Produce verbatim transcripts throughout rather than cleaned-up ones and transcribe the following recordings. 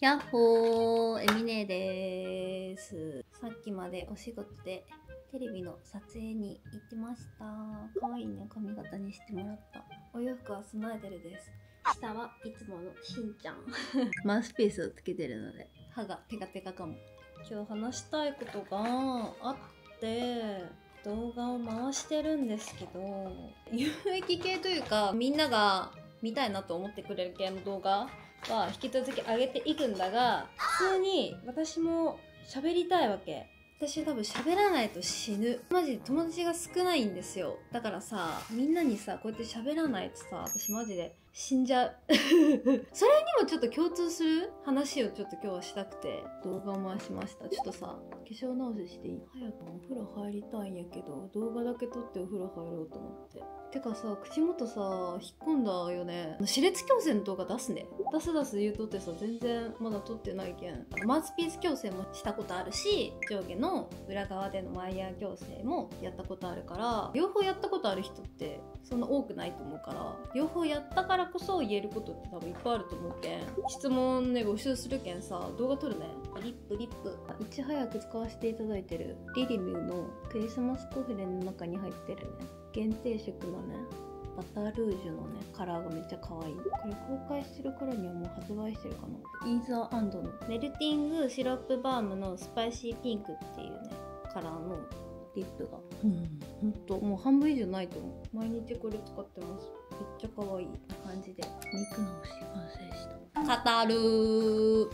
ひゃっほー、エミネです。さっきまでお仕事でテレビの撮影に行ってました。かわいいね、髪型にしてもらった。お洋服はスナイデルです。下はいつものしんちゃん。マウスピースをつけてるので、歯がテカテカかも。今日話したいことがあって、動画を回してるんですけど、有益系というか、みんなが見たいなと思ってくれる系の動画は引き続き上げていくんだが、普通に私も喋りたいわけ。私多分喋らないと死ぬ。マジで友達が少ないんですよ。だからさ、みんなにさ、こうやって喋らないとさ、私マジで死んじゃう。それにもちょっと共通する話をちょっと今日はしたくて、動画を回しました。ちょっとさ、化粧直ししていい？早くお風呂入りたいんやけど、動画だけ撮ってお風呂入ろうと思って。てかさ、口元さ、引っ込んだよね。歯列矯正の動画出すね。出す出す言うとってさ、全然まだ撮ってないけん。マウスピース矯正もしたことあるし、上下の裏側でのワイヤー矯正もやったことあるから、両方やったことある人ってそんな多くないと思うから、両方やったからこそ言えることって多分いっぱいあると思うけん、質問ね、募集するけんさ、動画撮るね。リップリップ。いち早く使わせていただいてるリリミューのクリスマスコフレの中に入ってるね。限定色のね、バタールージュのね、カラーがめっちゃ可愛い。これ公開してる頃にはもう発売してるかな。イーザー&のメルティングシロップバームのスパイシーピンクっていうね、カラーのリップが。うん、ほんと、もう半分以上ないと思う。毎日これ使ってます。めっちゃ可愛い感じで。肉直し完成した。語るー。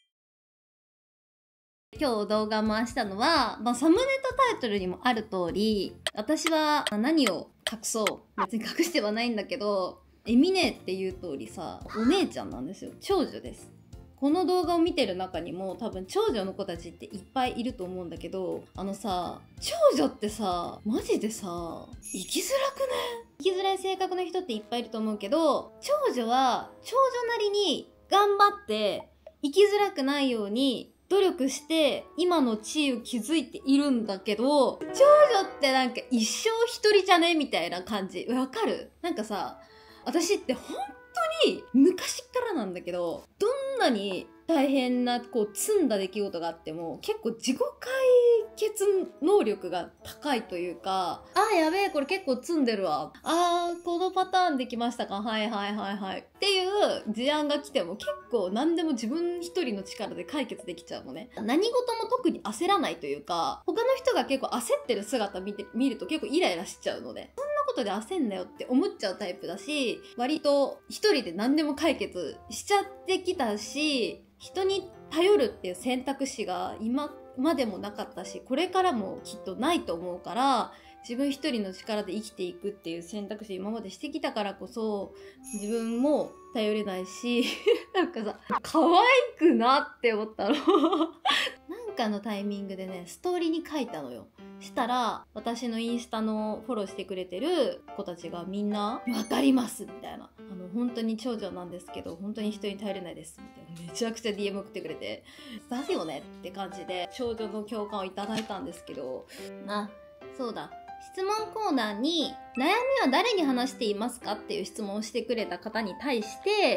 今日動画回したのは、まあ、サムネとタイトルにもある通り、私は何を隠そう。別に隠してはないんだけど、エミネっていう通りさ、お姉ちゃんなんですよ。長女です。この動画を見てる中にも多分長女の子たちっていっぱいいると思うんだけど、あのさ、長女ってさ、マジでさ、生きづらくね？生きづらい性格の人っていっぱいいると思うけど、長女は長女なりに頑張って生きづらくないように努力して今の地位を築いているんだけど、長女ってなんか一生一人じゃねみたいな感じ。わかる？なんかさ、私って本当に昔からなんだけど、どんなに大変なこう積んだ出来事があっても結構自己解決能力が高いというか、あーやべえこれ結構積んでるわ、あーこのパターンできましたか、はいはいはいはいっていう事案が来ても結構何でも自分一人の力で解決できちゃうのね。何事も特に焦らないというか、他の人が結構焦ってる姿見て見ると結構イライラしちゃうので、そんなことで焦んなよって思っちゃうタイプだし、割と一人で何でも解決しちゃってきたし、人に頼るっていう選択肢が今までもなかったし、これからもきっとないと思うから、自分一人の力で生きていくっていう選択肢今までしてきたからこそ、自分も頼れないしなんかさ、可愛くなって思ったのなんかのタイミングでね、ストーリーに書いたのよ。したら私のインスタのフォローしてくれてる子たちがみんな「わかります」みたいな、あの本当に長女なんですけど本当に人に頼れないですみたいな、めちゃくちゃ ディーエム 送ってくれて、出すよねって感じで長女の共感をいただいたんですけど、あ、そうだ、質問コーナーに「悩みは誰に話していますか?」っていう質問をしてくれた方に対して、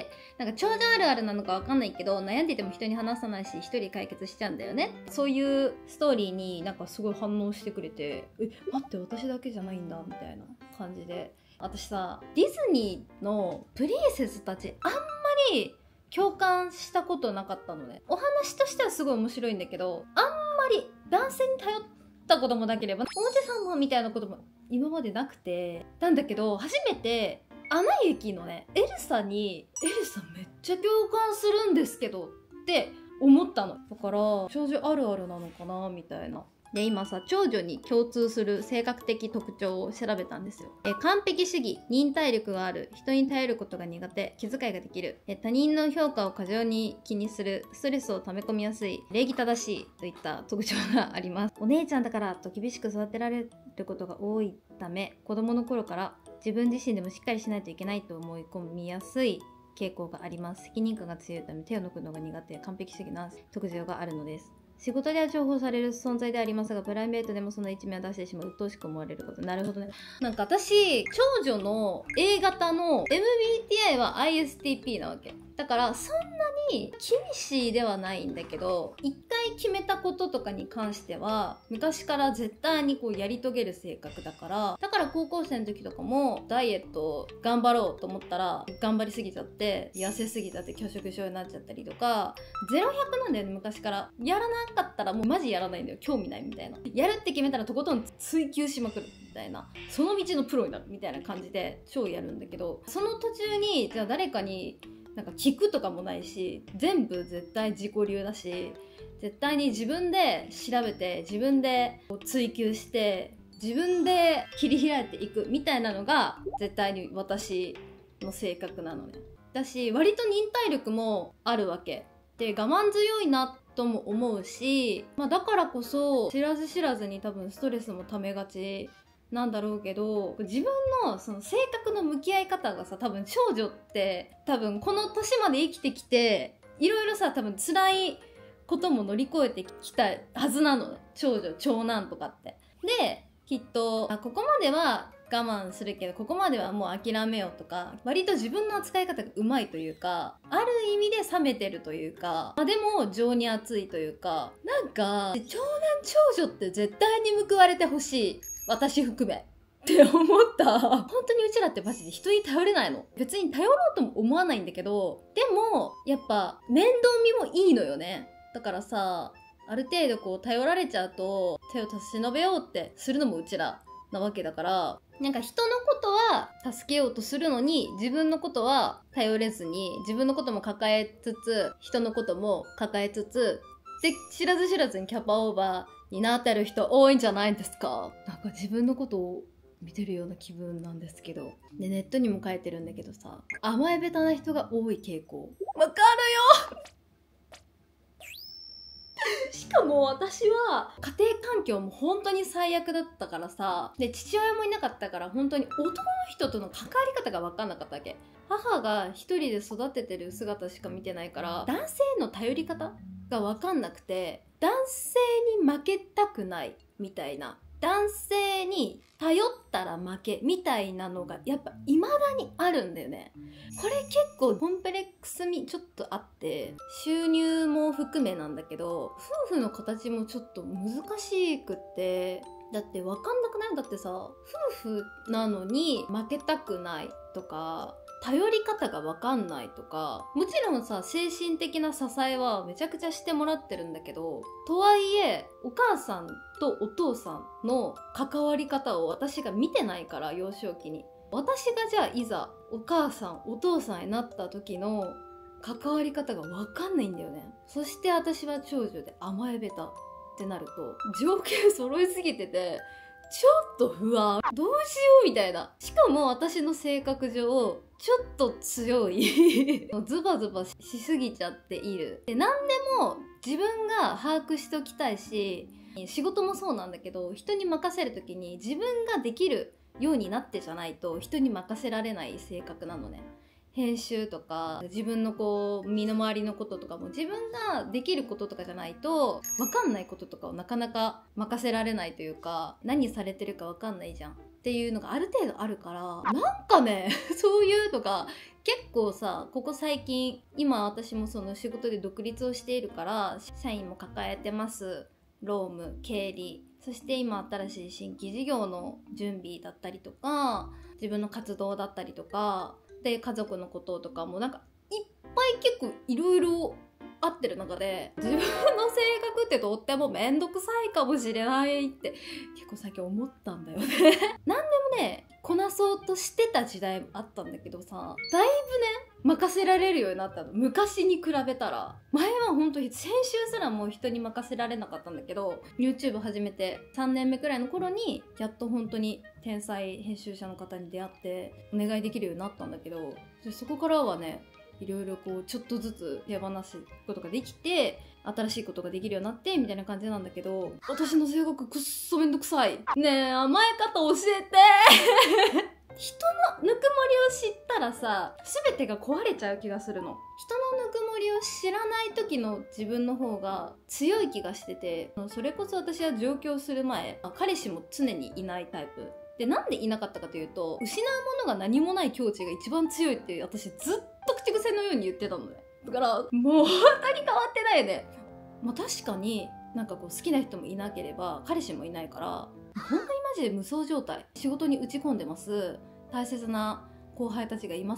なんか長女あるあるなのかわかんないけど、悩んでても人に話さないし一人解決しちゃうんだよね、そういうストーリーになんかすごい反応してくれて、え、待って私だけじゃないんだみたいな感じで、私さ、ディズニーのプリンセスたちあんまり共感したことなかったのね。お話としてはすごい面白いんだけど、あんまり男性に頼ったこともなければおもちゃ様みたいなことも今までなくて、なんだけど初めてアナ雪のね、エルサに「エルサめっちゃ共感するんですけど」って思ったの。だから長女あるあるなのかなみたいな。で、今さ、長女に共通する性格的特徴を調べたんですよ。え完璧主義、忍耐力がある、人に頼ることが苦手、気遣いができる、え他人の評価を過剰に気にする、ストレスを溜め込みやすい、礼儀正しいといった特徴があります。お姉ちゃんだからと厳しく育てられることが多いため、子供の頃から自分自身でもしっかりしないといけないと思い込みやすい傾向があります。責任感が強いため手を抜くのが苦手、完璧主義な特徴があるのです。仕事では重宝される存在でありますが、プライベートでもその一面を出してしまう、鬱陶しく思われること。なるほどね。なんか私、長女の A 型の エムビーティーアイ は アイエスティーピー なわけ。だからそんなに気にしいではないんだけど、一回決めたこととかに関しては昔から絶対にこうやり遂げる性格だから、だから高校生の時とかもダイエット頑張ろうと思ったら頑張りすぎちゃって痩せすぎちゃって拒食症になっちゃったりとか、ゼロひゃくなんだよね。昔からやらなかったらもうマジやらないんだよ、興味ないみたいな。やるって決めたらとことん追求しまくるみたいな、その道のプロになるみたいな感じで超やるんだけど、その途中にじゃあ誰かになんか聞くとかもないし、全部絶対自己流だし、絶対に自分で調べて自分で追求して自分で切り開いていくみたいなのが絶対に私の性格なのね。だし割と忍耐力もあるわけで、我慢強いなとも思うし、まあ、だからこそ知らず知らずに多分ストレスもためがちなんだろうけど、自分のその性格の向き合い方がさ、多分長女って多分この年まで生きてきていろいろさ、多分辛いことも乗り越えてきたはずなの、長女長男とかって。できっとあここまでは我慢するけどここまではもう諦めようとか、割と自分の扱い方がうまいというか、ある意味で冷めてるというか、まあ、でも情に熱いというか、なんか長男長女って絶対に報われてほしい、私含めって思った。本当にうちらってマジで人に頼れないの。別に頼ろうとも思わないんだけど、でもやっぱ面倒見もいいのよね。だからさ、ある程度こう頼られちゃうと手を差し伸べようってするのもうちらなわけだから、なんか人のことは助けようとするのに自分のことは頼れずに、自分のことも抱えつつ人のことも抱えつつで、知らず知らずにキャパオーバーになってる人多いんじゃないですか。なんか自分のことを見てるような気分なんですけど。でネットにも書いてるんだけどさ、甘えべたな人が多い傾向わかるよしかも私は家庭環境も本当に最悪だったからさ、で父親もいなかったから本当に男の人との関わり方が分かんなかったわけ。母が一人で育ててる姿しか見てないから、男性の頼り方が分かんなくて、男性に負けたくないみたいな、男性に頼ったら負けみたいなのがやっぱ未だにあるんだよね。これ結構コンプレックス味ちょっとあって、収入も含めなんだけど、夫婦の形もちょっと難しくって、だって分かんなくない？だってさ、夫婦なのに負けたくないとか、頼り方が分かんないとか、もちろんさ精神的な支えはめちゃくちゃしてもらってるんだけど、とはいえお母さんとお父さんの関わり方を私が見てないから、幼少期に私がじゃあいざお母さんお父さんになった時の関わり方が分かんないんだよね。そして私は長女で甘えべたってなると条件揃いすぎててちょっと不安、どうしようみたいな。しかも私の性格上ちょっと強いズバズバしすぎちゃっている。で何でも自分が把握しておきたいし、仕事もそうなんだけど、人に任せる時に自分ができるようになってじゃないと人に任せられない性格なのね。編集とか自分のこう身の回りのこととかも自分ができることとかじゃないと分かんないこととかをなかなか任せられないというか、何されてるか分かんないじゃんっていうのがある程度あるから、なんかねそういうのが結構さ、ここ最近、今私もその仕事で独立をしているから社員も抱えてます、労務、経理、そして今新しい新規事業の準備だったりとか、自分の活動だったりとかで、家族のこととかもなんかいっぱい結構いろいろあってる中で、自分の性格ってとってもめんどくさいかもしれないって結構最近思ったんだよね何でもねこなそうとしてた時代もあったんだけどさ、だいぶね任せられるようになったの、昔に比べたら。前は本当に先週すらもう人に任せられなかったんだけど、 YouTube 始めてさんねんめくらいの頃にやっと本当に天才編集者の方に出会ってお願いできるようになったんだけど、そこからはねいろいろこうちょっとずつ手放すことができて、新しいことができるようになってみたいな感じなんだけど、私の性格くっそめんどくさい。ねえ甘え方教えて人のぬくもりを知ったらさ、全てが壊れちゃう気がするの。人のぬくもりを知らない時の自分の方が強い気がしてて、それこそ私は上京する前、彼氏も常にいないタイプで、なんでいなかったかというと、失うものが何もない境地が一番強いって私ずっと口癖のように言ってたのね。 だからもう本当に変わってないよね。まあ確かになんかこう好きな人もいなければ彼氏もいないから本当にマジで無双状態。仕事に打ち込んでます。大切な後輩たちがいます。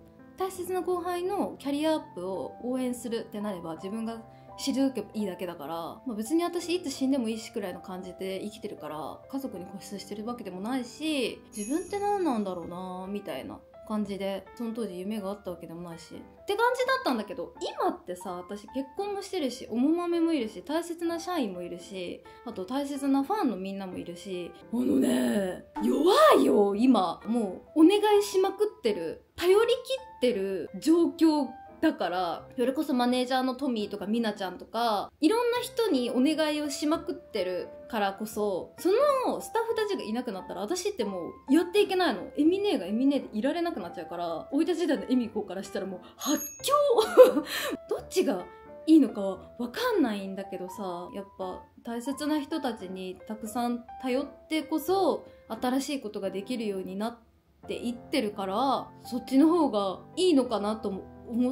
大切な後輩のキャリアアップを応援するってなれば自分が退けばいいだけだから、まあ、別に私いつ死んでもいいしくらいの感じで生きてるから家族に固執してるわけでもないし、自分って何なんだろうなみたいな感じでその当時夢があったわけでもないしって感じだったんだけど、今ってさ私結婚もしてるし、おもまめもいるし、大切な社員もいるし、あと大切なファンのみんなもいるし、あのね弱いよ今。もうお願いしまくってる、頼り切ってる状況だから、それこそマネージャーのトミーとかミナちゃんとかいろんな人にお願いをしまくってるからこそ、そのスタッフたちがいなくなったら私ってもうやっていけないの。エミネがエミネでいられなくなっちゃうから、生い立ち時代のエミコからしたらもう発狂どっちがいいのかわかんないんだけどさ、やっぱ大切な人たちにたくさん頼ってこそ新しいことができるようになっていってるから、そっちの方がいいのかなと思って、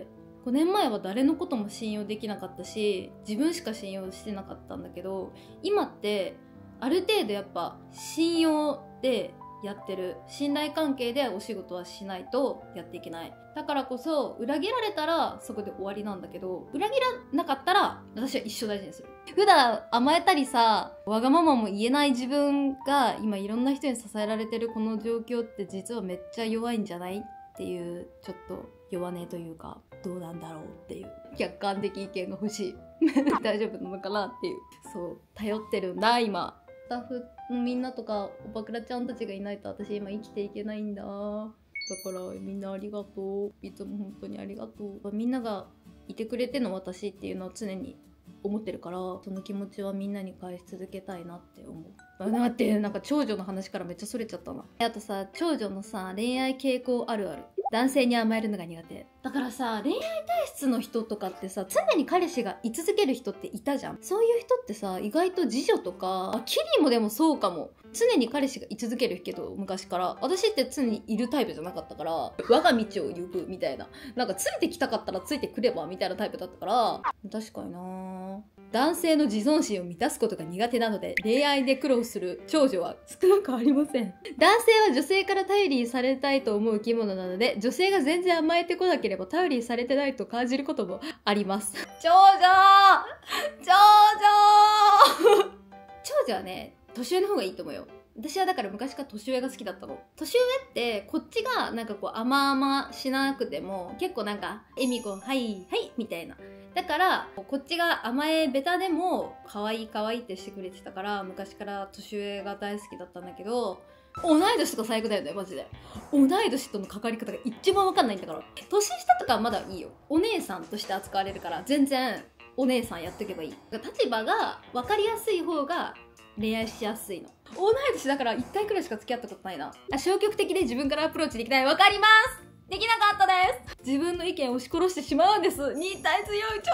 ごねんまえは誰のことも信用できなかったし自分しか信用してなかったんだけど、今ってある程度やっぱ信用でやってる、信頼関係でお仕事はしないとやっていけない。だからこそ裏切られたらそこで終わりなんだけど、裏切らなかったら私は一生大事にする。普段甘えたりさわがままも言えない自分が今いろんな人に支えられてるこの状況って実はめっちゃ弱いんじゃないっていう、ちょっと弱音というかどうなんだろうっていう客観的意見が欲しい大丈夫なのかなっていう。そう頼ってるんだ今。スタッフのみんなとかおばくらちゃんたちがいないと私今生きていけないんだ。だからみんなありがとう。いつも本当にありがとう。みんながいてくれての私っていうのは常に思ってるから、その気持ちはみんなに返し続けたいなって思う。あ、待って、なんか長女の話からめっちゃそれちゃったな。あとさ、長女のさ恋愛傾向あるある。男性に甘えるのが苦手だからさ、恋愛体質の人とかってさ常に彼氏が居続ける人っていたじゃん。そういう人ってさ意外と次女とか、あキリもでもそうかも。常に彼氏が居続けるけど昔から、私って常にいるタイプじゃなかったから、我が道を行くみたいな、なんかついてきたかったらついてくればみたいなタイプだったから。確かにな。男性の自尊心を満たすことが苦手なので恋愛で苦労する長女は少なくありません。男性は女性から頼りされたいと思う生き物なので、女性が全然甘えてこなければ頼りされてないと感じることもあります。長女長女長女はね年上の方がいいと思うよ。私はだから昔から年上が好きだったの。年上ってこっちがなんかこう甘々しなくても結構なんか「えみこはいはい」みたいな。だからこっちが甘えベタでも可愛い可愛いってしてくれてたから、昔から年上が大好きだったんだけど、同い年とか最悪だよねマジで。同い年との関わり方が一番分かんないんだから。年下とかはまだいいよ、お姉さんとして扱われるから全然お姉さんやっておけばいい。立場が分かりやすい方が恋愛しやすいの。同い年だからいっかいくらいしか付き合ったことないな。あ、消極的で自分からアプローチできない。わかります。できなかったです。自分の意見を押し殺してしまうんです。忍耐強い長女なんです。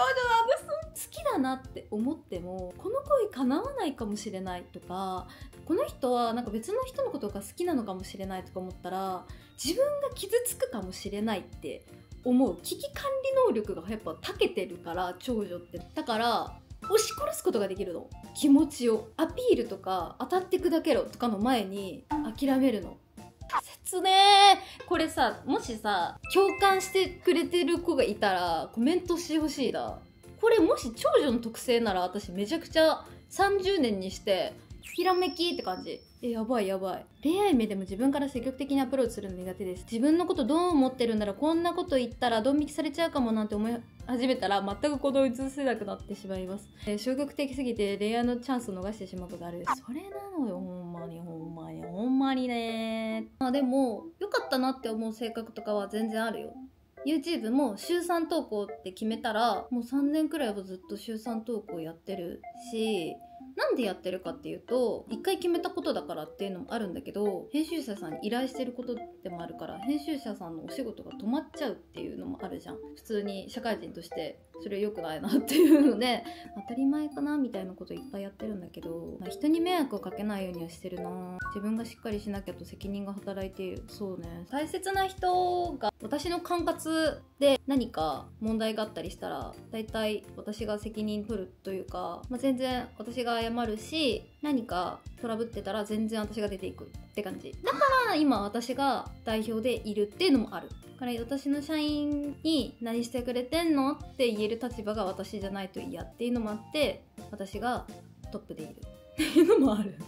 好きだなって思ってもこの恋叶わないかもしれないとか、この人はなんか別の人のことが好きなのかもしれないとか思ったら自分が傷つくかもしれないって思う危機管理能力がやっぱ長けてるから長女って。だから押し殺すことができるの。気持ちをアピールとか当たって砕けろとかの前に諦めるの。切ねー。これさ、もしさ共感してくれてる子がいたらコメントしてほしいな。これもし長女の特性なら私めちゃくちゃさんじゅうねんにしてひらめきって感じ。え、やばいやばい。恋愛面でも自分から積極的にアプローチするの苦手です。自分のことどう思ってるんだろう、こんなこと言ったらドン引きされちゃうかもなんて思い始めたら全く行動に移せなくなってしまいます。えー、消極的すぎて恋愛のチャンスを逃してしまうことある。それなのよ、ほんまにほんまにほんまにね。まあでも良かったなって思う性格とかは全然あるよ。YouTube も週さん投稿って決めたらもうさんねんくらいはずっと週さん投稿やってるし、なんでやってるかっていうといっかい決めたことだからっていうのもあるんだけど、編集者さんに依頼してることでもあるから編集者さんのお仕事が止まっちゃうっていうのもあるじゃん。普通に社会人としてそれ良くないなっていうので、当たり前かなみたいなこといっぱいやってるんだけど、まあ、人に迷惑をかけないようにはしてるな。自分がしっかりしなきゃと責任が働いている。そうね、大切な人が私の管轄で何か問題があったりしたら、大体私が責任取るというか、まあ、全然私が謝るし、何かトラブってたら全然私が出ていくって感じだから、今私が代表でいるっていうのもあるから、私の社員に何してくれてんのって言える立場が私じゃないと嫌っていうのもあって、私がトップでいるっていうのもある。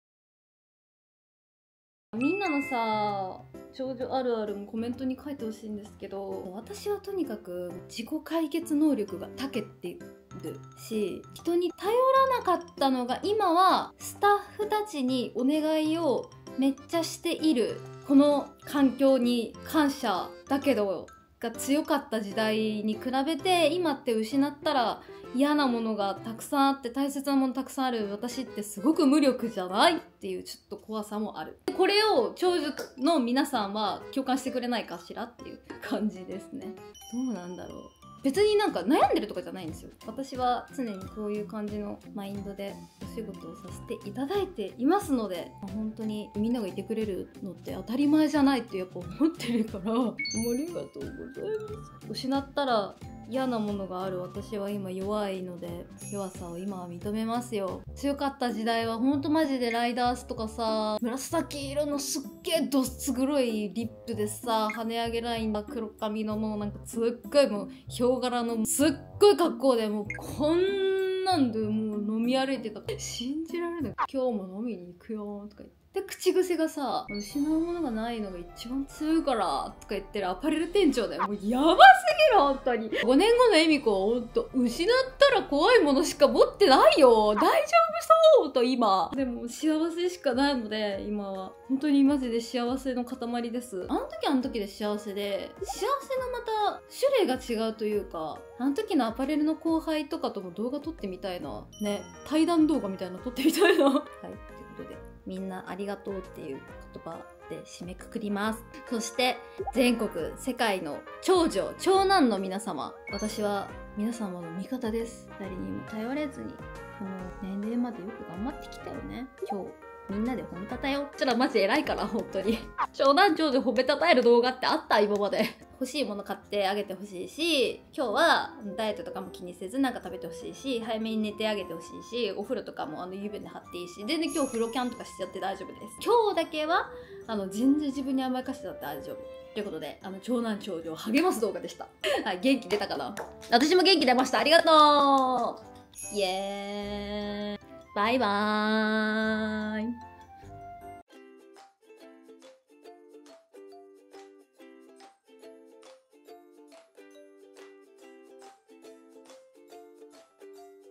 みんなのさ、長女あるあるもコメントに書いてほしいんですけど、私はとにかく自己解決能力が長けてるし、人に頼らなかったのが今はスタッフたちにお願いをめっちゃしている。この環境に感謝だけどが強かった時代に比べて、今って失ったら嫌なものがたくさんあって大切なものたくさんある私ってすごく無力じゃないっていうちょっと怖さもある。これを長女の皆さんは共感してくれないかしらっていう感じですね。どうなんだろう。別になんか悩んでるとかじゃないんですよ。私は常にこういう感じのマインドでお仕事をさせていただいていますので、本当にみんながいてくれるのって当たり前じゃないってやっぱ思ってるから、ありがとうございます。失ったら嫌なものがある私は今弱いので、弱さを今は認めますよ。強かった時代はほんとマジでライダースとかさ、紫色のすっげえどっす黒いリップでさ、跳ね上げラインが黒髪のもうなんかすっごいもうヒョウ柄のすっごい格好で、もうこんなんでもう飲み歩いてた。信じられない。今日も飲みに行くよとか言って。で、口癖がさ、失うものがないのが一番強いからとか言ってるアパレル店長だよ。もうやばすぎる、本当に。ごねんごのエミコはほんと、失ったら怖いものしか持ってないよ。大丈夫そうと今。でも幸せしかないので、今は。本当にマジで幸せの塊です。あの時あの時で幸せで、幸せのまた種類が違うというか、あの時のアパレルの後輩とかとも動画撮ってみたいな。ね。対談動画みたいなの撮ってみたいな。はい。ということで。みんなありがとうっていう言葉で締めくくります。そして全国世界の長女長男の皆様、私は皆様の味方です。誰にも頼れずにこの年齢までよく頑張ってきたよね。今日みんなで褒めたたえよう。ちょっとマジ偉いから本当に長男長女褒めたたえる動画ってあった今まで欲しいもの買ってあげてほしいし、今日はダイエットとかも気にせずなんか食べてほしいし、早めに寝てあげてほしいし、お風呂とかもあの湯船張っていいし、全然今日風呂キャンとかしちゃって大丈夫です。今日だけはあの全然自分に甘やかしてたって大丈夫ということで、あの長男長女を励ます動画でしたはい、元気出たかな。私も元気出ました。ありがとう。イエーイ、バイバーイ。